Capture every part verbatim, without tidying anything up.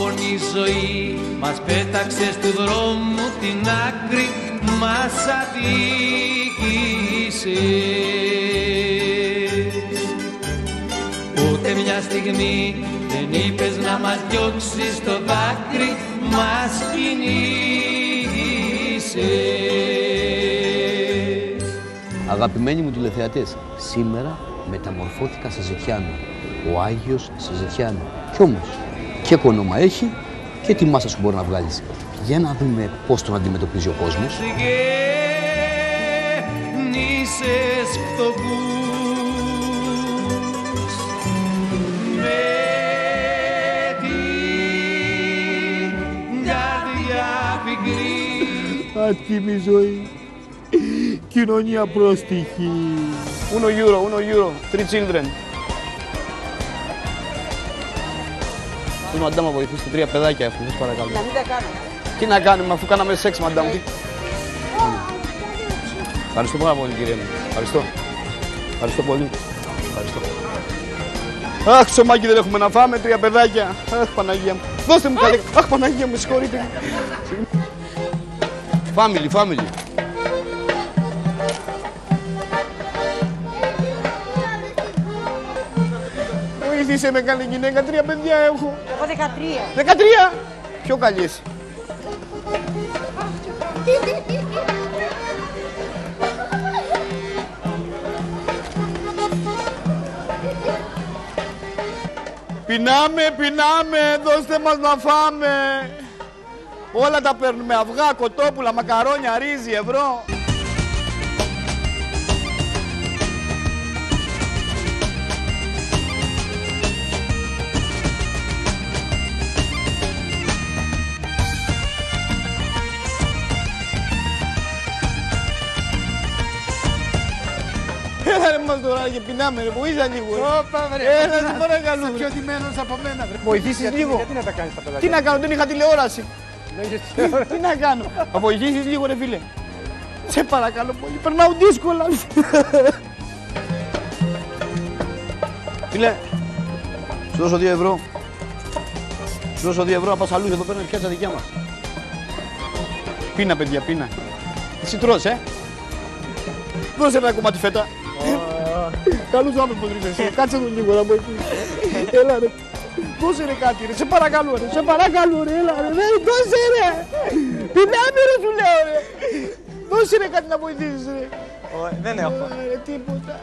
απόνη η ζωή μας πέταξε του δρόμου την άκρη, μας αδίκησε. Ούτε μια στιγμή δεν είπες να μας διώξεις το δάκρυ, μας κυνήγησες. Αγαπημένοι μου τηλεθεατές, σήμερα μεταμορφώθηκα σε Ζητιάνο, ο Άγιος σε Ζητιάνο. Κι όμως και κονόμα έχει και τη μάσα σου μπορεί να βγάλεις. Για να δούμε πώς τον αντιμετωπίζει ο κόσμος. Γεννήσες φτωχούς με την καρδιά πικρή. Άτιμη ζωή, κοινωνία πρόστιχη. Uno euro, uno euro, three children. Θέλω μαντά μου βοηθήσει, τρία παιδάκια έχουν, σας παρακαλώ. Να μην τα κάνουμε. Τι να κάνουμε αφού κάναμε σεξ μαντά μου. Ευχαριστώ πάρα πολύ κύριε μου. Ευχαριστώ. Ευχαριστώ πολύ. Ευχαριστώ. Αχ, ψωμάκι δεν έχουμε να φάμε, τρία παιδάκια. Αχ, Παναγία μου. Δώστε μου καλή. Αχ, Παναγία μου, συγχωρείτε. Family, family. Βοήθησε με καλή γυναίκα, τρία παιδιά έχω. Εγώ δεκατρία. Δεκατρία. Πιο καλή εσύ. Πεινάμε, πεινάμε, δώστε μας να φάμε. Όλα τα παίρνουμε, αυγά, κοτόπουλα, μακαρόνια, ρύζι, ευρώ. Έλα ρε μας τώρα και πεινάμε ρε, βοήθα λίγο ρε. Έλα σε παρακαλώ. Είσαι πιο ντυμένος από μένα. Βοηθήσεις λίγο. Γιατί να τα κάνεις τα παιδάκια. Τι να κάνω, δεν είχα τηλεόραση. Τι να κάνω. Θα βοηθήσεις λίγο ρε φίλε. Σε παρακαλώ πολύ, περνάω δύσκολα. Φίλε, σου δώσω δύο ευρώ. Σου δώσω δύο ευρώ να πας αλλού, εδώ πέρα είναι πιάτσα δικιά μας. Πίνα παιδιά, πίνα. Εσύ τρως, ε. Δώσε ένα κομμάτι φέτα. Καλούς άνθρωπος ρε εσύ, κάτσε τον λίγο να βοηθήσεις. Έλα ρε, δώσε ρε κάτι ρε, σε παρακαλώ ρε, σε παρακαλώ ρε, έλα ρε, δώσε ρε. Πεινάμε ρε σου λέω ρε. Δώσε ρε κάτι να βοηθήσεις ρε. Δεν έχω. Ρε τίποτα.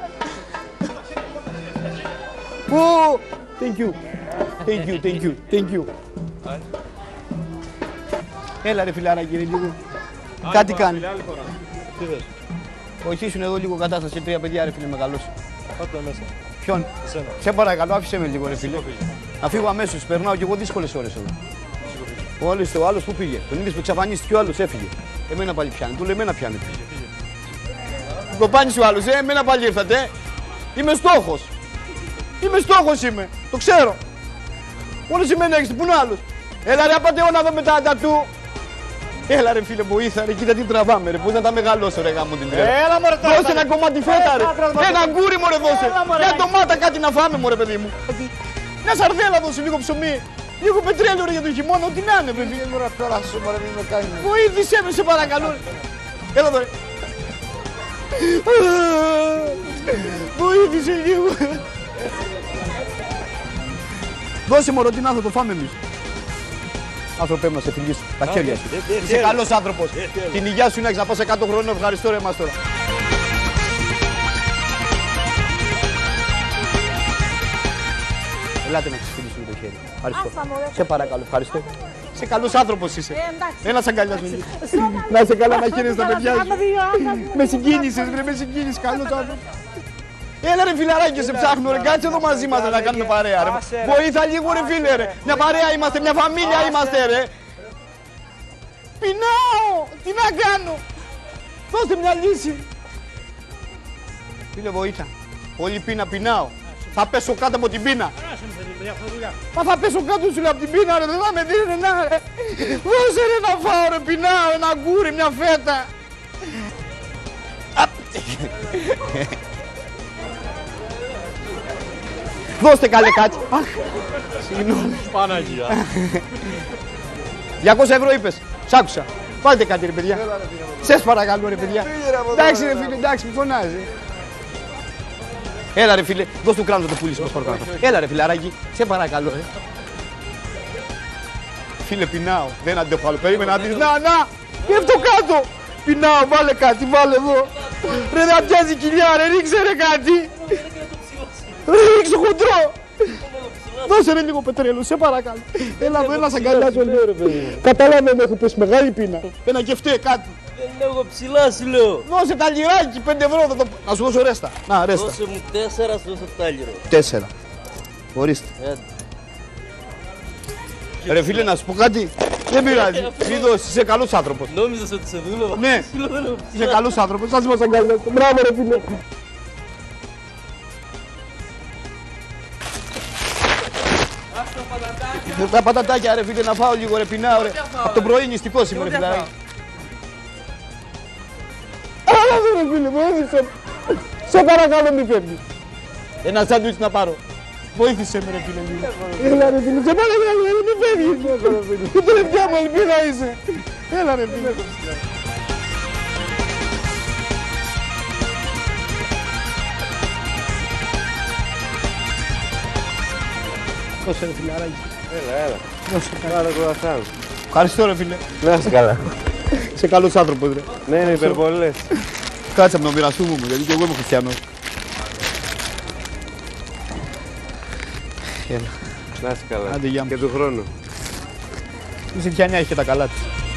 Πω, thank you, thank you, thank you, thank you. Έλα ρε φιλαράκι ρε λίγο. Κάτι κάνει. Βοηθήσουν εδώ λίγο κατάσταση, τρία παιδιά ρε φίλε μεγαλώσει. Πάτε μέσα. Ποιον? Εσένα. Σε παρακαλώ, άφησε με λίγο ρε φίλε. Να φύγω αμέσως, περνάω κι εγώ δύσκολες ώρες εδώ. Ο άλλος, ο άλλος που πήγε, τον είδες που εξαφανίστηκε, ο άλλος έφυγε. Εμένα πάλι πιάνει, του λέει εμένα πιάνει. Κοπάνησε ο άλλος, ε, εμένα πάλι ήρθατε. Είμαι στόχος. Είμαι στόχος είμαι, το ξέρω. Μόνο σημαίνει έχεις, πού είναι ο άλλος. Έλα ρε απατεώνα εδώ μετά τα του. Έλα ρε φίλε, βοήθα ρε, κοίτα τι τραβάμε ρε, πώς να τα μεγαλώσω ρε γάμο την τρέλα. Έλα μωρέ τώρα. Δώσε ένα κομμάτι φέτα ρε, ένα γκούρι μωρέ δώσε, μια ντομάτα κάτι να φάμε μωρέ παιδί μου. Μια σαρδέλα δώσε, λίγο ψωμί, λίγο πετρέλαιο ρε για τον χειμώνα, ό,τι να είναι παιδί. Μωρέ τώρα σου μωρέ μην με κάνει. Βοήθησέ με σε παρακαλώ. Έλα εδώ ρε. Βοήθησε λίγο. Δώσε μωρό, τι να θα το φάμε εμείς. Άνθρωπέ μας, σε φιλήσω. Τα χέρια σου. Είσαι καλός άνθρωπος. Την υγεία σου να έχεις να πας εκατό χρόνια. Ευχαριστώ ρε μας τώρα. Ελάτε να ξεφυλίσουμε το χέρι. Ευχαριστώ. Σε παρακαλώ, ευχαριστώ. Είσαι καλός άνθρωπος είσαι. Ένα αγκαλιάς με. Να είσαι καλά, να χαίρεσαι τα παιδιά σου. Με συγκίνησες ρε, με συγκίνησες. Καλός άνθρωπος. Έλα ρε φιλαράκι, σε ψάχνω ρε, κάτσε εδώ μαζί μας ρε, να κάνουμε παρέα ρε. Βοήθα λίγο ρε φίλε ρε, μια παρέα είμαστε, μια φαμίλια είμαστε ρε. Πεινάω, τι να κάνω, δώστε μια λύση. Φίλε βοήθα, πολύ πείνα πεινάω, θα πέσω κάτω από την πείνα. Μα θα πέσω κάτω σου από την πείνα ρε, δεν θα με δίνει να ρε. Δώσε ρε να φάω ρε, πεινάω, ένα γκούρι, μια φέτα. Δώστε καλέ κάτι. Αχ, συγγνώμη. Παναγία. διακόσια ευρώ είπες. Σ' άκουσα. Βάλτε κάτι ρε παιδιά. Σες παρακαλώ ρε παιδιά. Εντάξει ρε φίλε, εντάξει, μη φωνάζει. Έλα ρε φίλε, δώσ' του κράνο το πουλήσει μας παρακαλώ. Έλα ρε φιλαράκι, σε παρακαλώ ε. Φίλε πεινάω, δεν αντέχω άλλο, περίμενα να δεις. Να, να, πέφτω κάτω. Πεινάω, βάλε κάτι, βάλε εδώ. Ρε να πιάζει κοιλιά ρε, ρίξε ρε κάτι. Ρε ρίξε χοντρό. Δώσε ρε λίγο πετρέλαιο, σε παρακαλώ. Έλα εδώ, έλα σ' αγκαλιάζω λίγο ρε παιδί. Καταλάβαινε, έχω πέσει μεγάλη πείνα. Ένα κεφτέ κάτι. Δεν έχω ψηλά σου λέω. Δώσε τα λιράκι, πέντε ευρώ θα το... Να σου δώσω ρέστα. Να, ρέστα. Δώσε μου τέσσερα, σου δώσω τα λιρό. Τέσσερα. Ορίστε. Έντε. Ρε φίλε, να σου πω κάτι. Δεν πειράζει. Μη δώσεις, είσαι καλός άνθρωπος. Νόμιζες ότι σε δούλευα. Ναι, Σου λέω, δεν έχω είσαι ψηλά. καλός άνθρωπος. Σας μας αγκαλιάζω. Μπράβο ρε φίλε. Τα πατατάκια ρε φίλε, να φάω λίγο ρε, πεινάω ρε. Από το πρωί νηστικός είμαι ρε φίλε. Άρα ρε φίλε, βοήθησε. Σε παρακαλώ μη φεύγεις. Ένα σάντουιτς να πάρω. Βοήθησε με ρε φίλε λίγο. Έλα ρε φίλε, σε παρακαλώ ρε, μη φεύγεις. Η τελευταία μου ελπίδα είσαι. Έλα ρε φίλε. Δώσε ρε φιλαράκι. Έλα, έλα. Δώσε κάτι. Πάρε το ασάν. Ευχαριστώ ρε φίλε. Να είσαι καλά. Είσαι καλός άνθρωπος ρε. Ναι, είναι υπερβολές. Κάτσε να το μοιραστούμε μου, γιατί και εγώ είμαι χριστιανός. Έλα. Να είσαι καλά. Άντε, γεια μου. Και του χρόνου. Η Ζητιανιά έχει και τα καλά της.